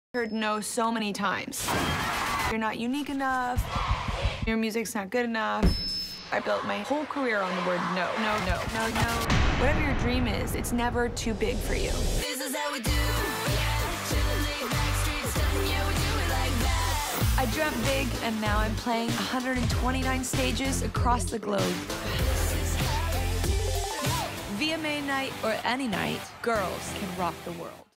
Heard no so many times. You're not unique enough. Your music's not good enough. I built my whole career on the word no, no, no, no, no. Whatever your dream is, it's never too big for you. This is how we do. I dreamt big, and now I'm playing 129 stages across the globe. VMA night or any night, girls can rock the world.